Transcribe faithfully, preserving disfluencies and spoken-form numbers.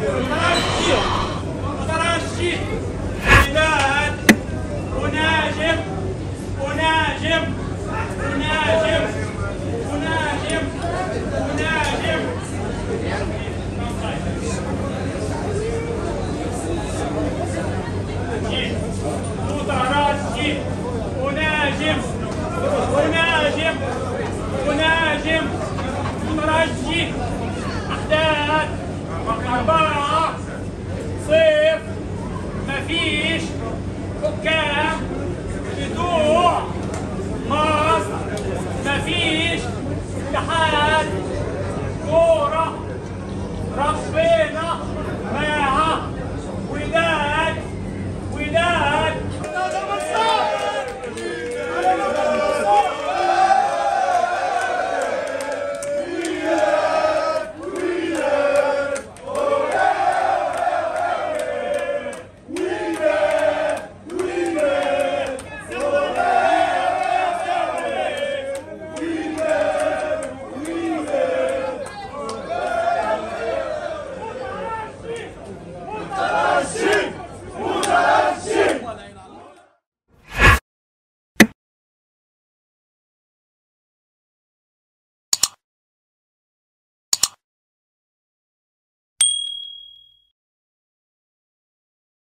مترشي مترشي بلاد وناجم وناجم وناجم وناجم وناجم مترشي وناجم وناجم وناجم مترشي أحداث أربعة صفر مفيش حكام بتوع مصر مفيش اتحاد كورة ربنا